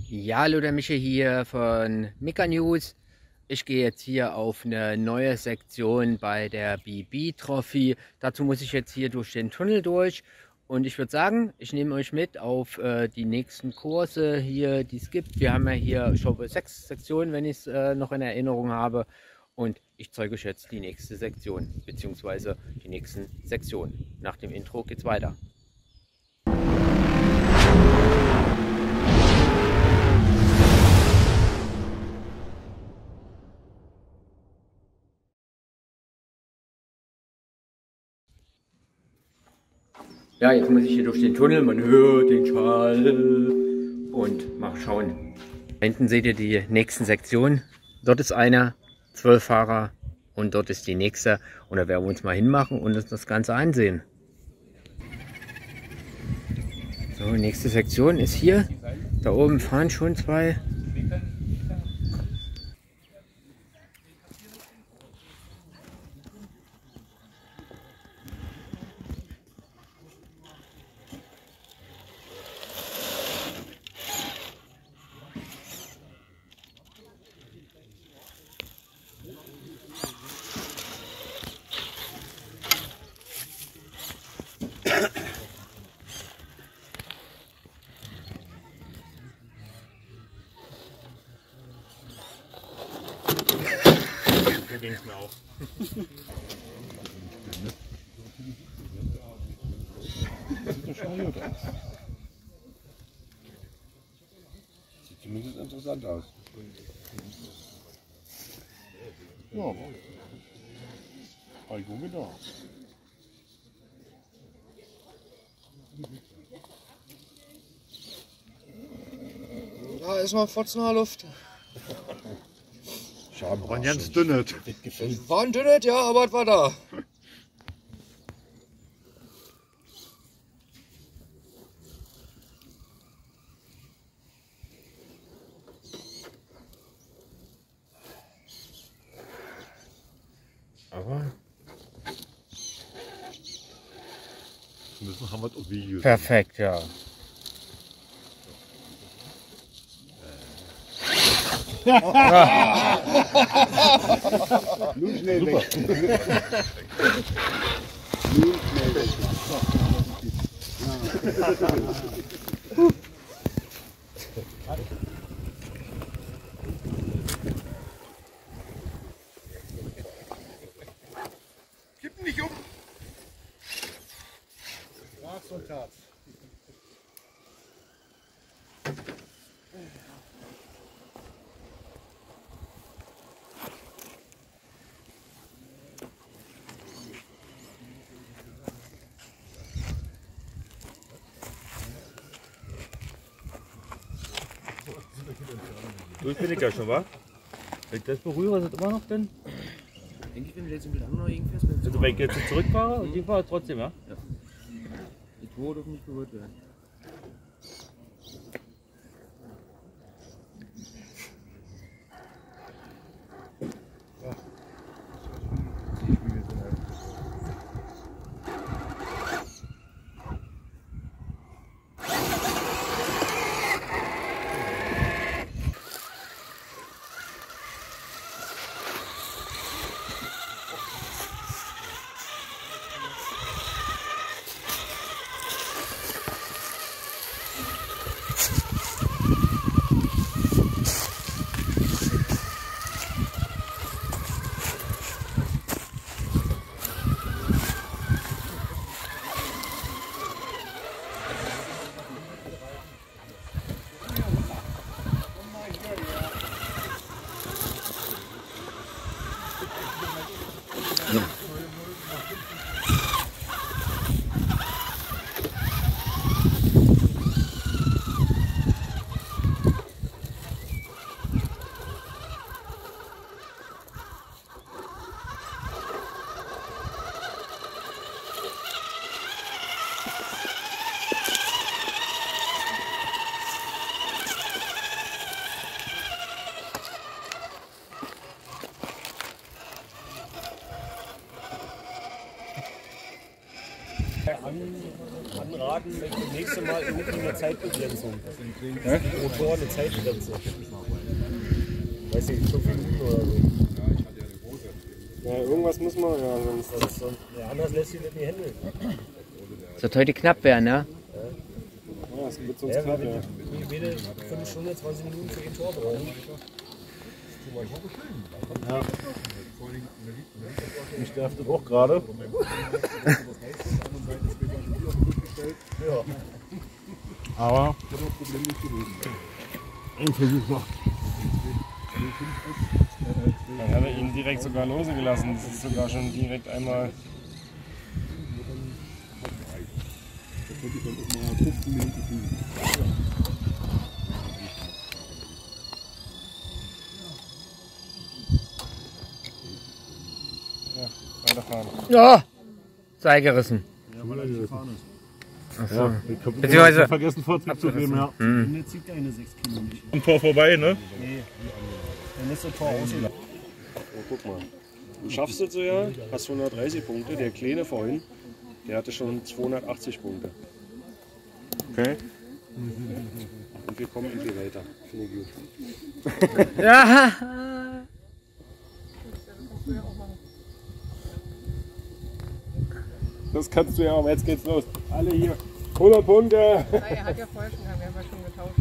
Ja, hallo, der Michael hier von Mika News. Ich gehe jetzt hier auf eine neue Sektion bei der BB Trophy. Dazu muss ich jetzt hier durch den Tunnel durch. Und ich würde sagen, ich nehme euch mit auf die nächsten Kurse hier, die es gibt. Wir haben ja hier, ich glaube, 6 Sektionen, wenn ich es noch in Erinnerung habe. Und ich zeige euch jetzt die nächste Sektion, beziehungsweise die nächsten Sektionen. Nach dem Intro geht's weiter. Ja, jetzt muss ich hier durch den Tunnel, man hört den Schall und mal schauen. Da hinten seht ihr die nächsten Sektionen. Dort ist einer, 12 Fahrer und dort ist die nächste. Und da werden wir uns mal hinmachen und uns das Ganze ansehen. So, nächste Sektion ist hier. Da oben fahren schon zwei. Hier ging es mir auch. Sieht zumindest interessant aus. Ja. Ein Junge da. Da ist noch Fotzener Luft. Schade, War ein ganz dünnes. War ein dünnet, ja, aber es war da. Aber Müssen haben wir auf Videos. perfekt, ja. Nun schnell weg. Nun schnell weg. Kipp nicht um. Sag's und tat's. So bin ich ja schon, wa? Wenn ich das berühre, ist das immer noch denn? Denke ich, wenn du jetzt mit anderen irgendwas mit Also wenn ich jetzt zurückfahre und die fahre trotzdem, ja? die Tore dürfen nicht berührt werden. Laden möchte das nächste Mal irgendwie eine Zeitbegrenzung. Die Motoren eine Zeitbegrenzung. Weiß nicht, 5 Minuten oder so. Ja, irgendwas muss man, ja, sonst ja, anders lässt sich das nicht handeln. Das wird heute knapp werden, ne? Ja, es wird sonst knapp, ja. Jede 5 Stunden, 20 Minuten für ein Tor brauchen. Ja. Ich darf das auch gerade. Ja. Aber ein Versuch noch. Dann hat er ihn direkt sogar losgelassen. Das ist sogar schon direkt einmal. Ja, weiterfahren. Ja, sei gerissen. Ja, ich habe Beziehungsweise vergessen Vortrieb zu geben, ja. Und jetzt zieht deine 6 Kilo nicht. Am Tor vorbei, ne? Nee, dann ist das Tor ausgelaufen. Oh, guck mal. Du schaffst es so ja, hast 130 Punkte. Der Kleine vorhin, der hatte schon 280 Punkte. Okay. Und wir kommen irgendwie weiter. Finde ich gut. Ja. Das kannst du ja, aber jetzt geht's los. Alle hier. 100 Punkte. Er hat ja vorher schon, wir haben ja schon getauscht.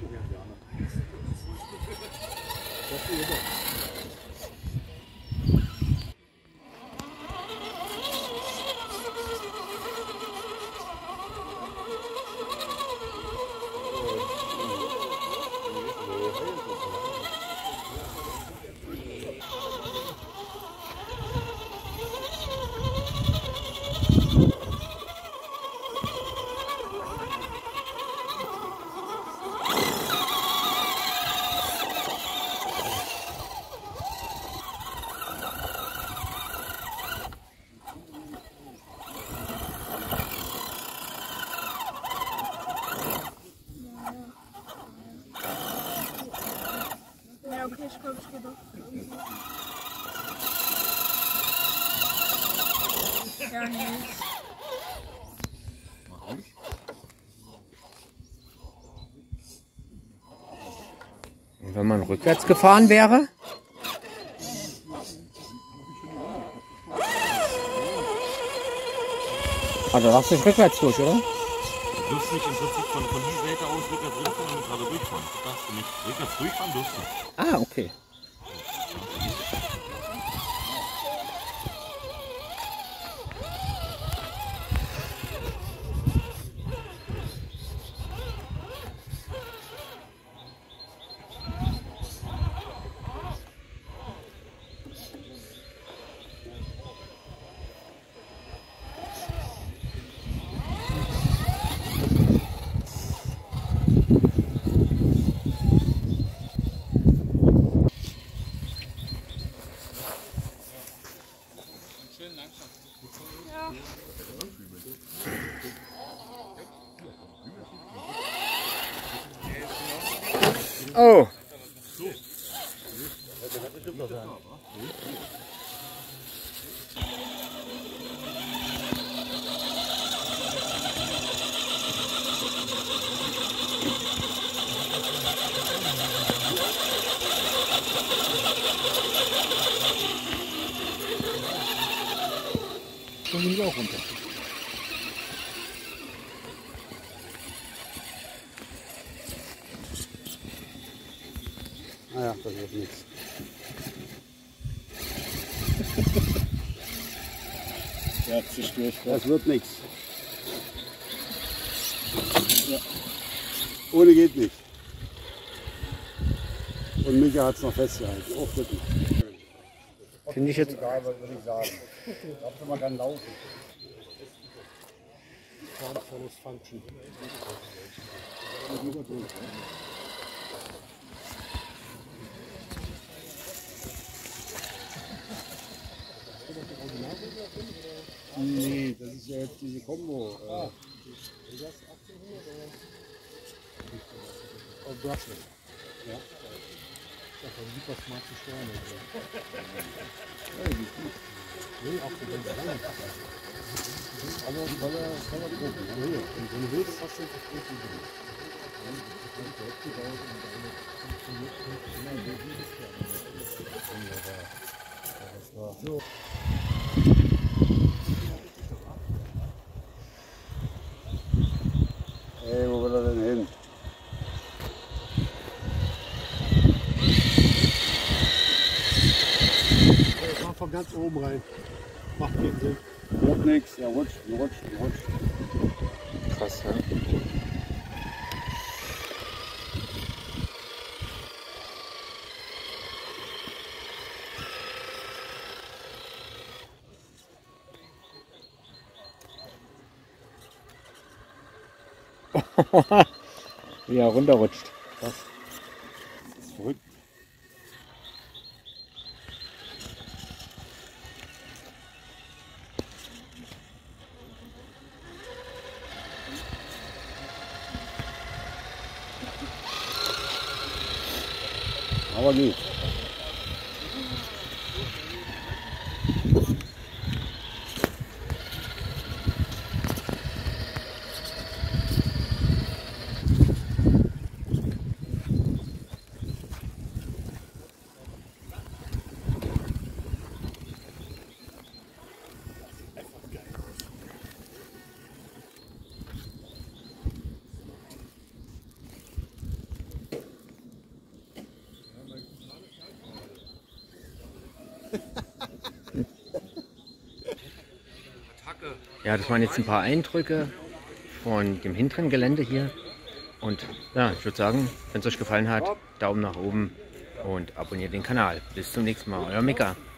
Ja, okay, ich glaube, ich gehe doch. Ja, nee. Und wenn man rückwärts gefahren wäre? Also darfst du nicht rückwärts durch, oder? Du dürfst nicht im Prinzip von dieser Seite aus rückwärts durchfahren und gerade durchfahren. Das darfst du nicht. Rückwärts durchfahren dürfst du. Ah, okay. Oh. Dann bin ich auch runter. Naja, das wird nichts. Ja, zerstört. Das wird nichts. Ja. Ohne geht nicht. Und Micha hat es noch festgehalten. Auch das nicht. Finde ich jetzt. Egal, was würde ich sagen. Hauptsache man kann laufen. Volles Function. Nee, das ist ja jetzt diese Kombo. Ist das 1800 oder? Oh, Brussels. Ja. Das ist ein super smart zu steuern. Ja, die ist gut. Nee, auch für den langen. Aber das kann man gucken. Aber hier, wenn du willst, hast du das Grundstück drin. So. Ey, wo will er denn hin? Der kommt von ganz oben rein. Macht keinen Sinn. Macht nichts, er rutscht. Krass, ja. Wie er runterrutscht. Das ist verrückt. Aber geht. Ja, das waren jetzt ein paar Eindrücke von dem hinteren Gelände hier. Und ja, ich würde sagen, wenn es euch gefallen hat, Daumen nach oben und abonniert den Kanal. Bis zum nächsten Mal, euer Mika.